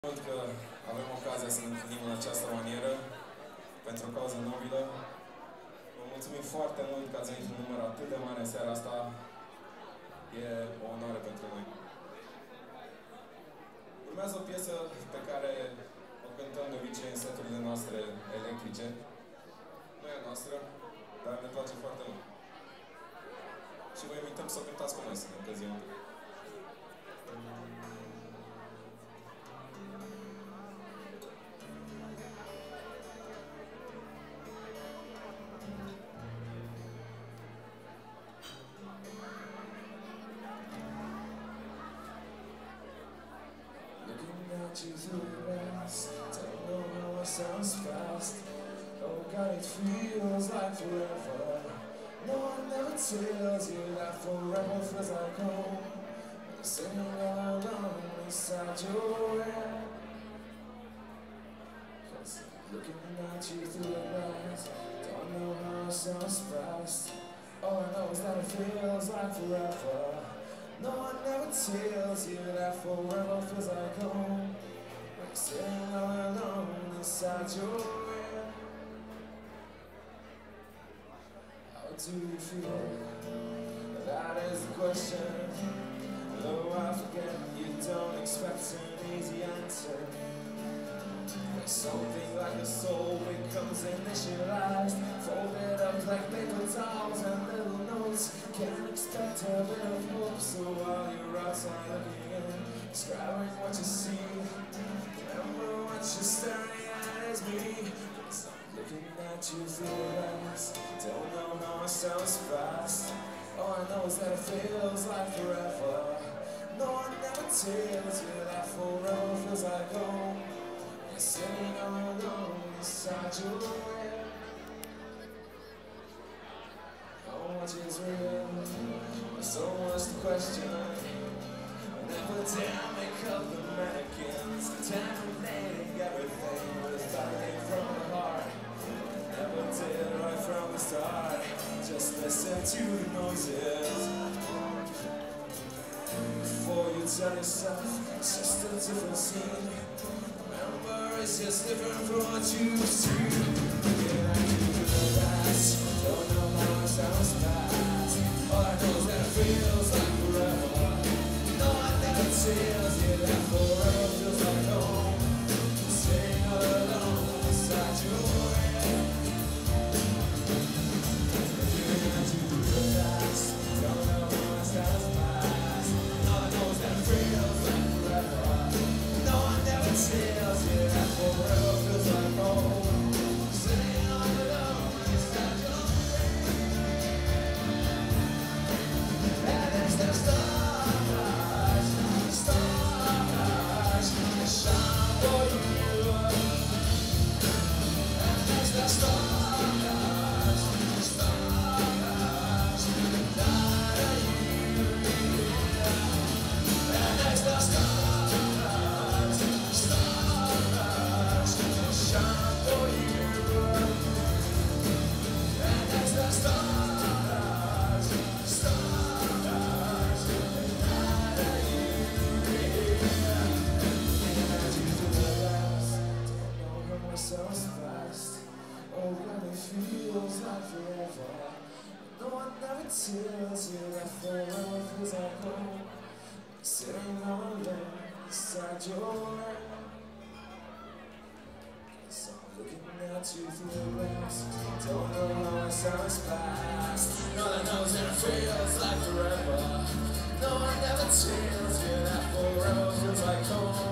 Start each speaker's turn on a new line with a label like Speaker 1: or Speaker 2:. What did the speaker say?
Speaker 1: Mult că avem ocazia să ne întâlnim în această manieră, pentru o cauză nobilă. Vă mulțumim foarte mult că ați venit în număr atât de mare în seara asta. E o onoare pentru noi. Urmează o piesă pe care o cântăm de obicei în seturile noastre electrice. Nu e a noastră, dar ne place foarte mult. Și vă invităm să o cântați cu noi, să ne încălzim un pic.
Speaker 2: You through the last, don't know how it sounds fast. Oh God, it feels like forever. No one never tells you that forever feels like home. You're sitting all alone inside your head. 'Cause looking at you through the glass, don't know how it sounds fast. All I know is that it feels like forever. No one never tells you that forever feels like home. Like sitting all alone inside your head. How do you feel? That is the question. Though I forget, you don't expect an easy answer. There's something like a soul becomes initialized, folded up like paper towels and little notes. Can't expect a bit of hope, so while you're outside looking in, describing what you see, remember what you're staring at is me. 'Cause I'm looking at you through the glass, don't know how it sounds fast. All I know is that it feels like forever. No one ever tells you that forever feels like home. You're sitting all alone inside your head. How much is real? There's so much to question. An epidemic of the mannequins, contaminating everything with fighting from the heart. Never did right from the start. Just listen to the noises before you tell yourself it's just a different scene. Remember, it's just different from what you see. Looking at you through the glass, don't know how it sounds fast. All I know is that it feels like forever. No one never tells you that forever feels like home. Sitting all alone inside your head. Looking at you through the glass, don't know how it sounds fast. All I know is that it feels like forever. No one never tells you that forever feels like home. Sitting all alone inside your head. And it's the stars, stars that shine for you. And it's the stars, stars that light you. And it's the stars, stars that shine for you. And it's the stars, stars that light you. Looking at you through the glass, don't know how it sounds fast. Oh God, it feels like forever. No one never tells you that forever feels like home. Sitting all alone inside your head. 'Cause I'm looking at you through the glass, don't know how it sounds fast. All I know is that it feels like forever. No one ever tells you that forever feels like home.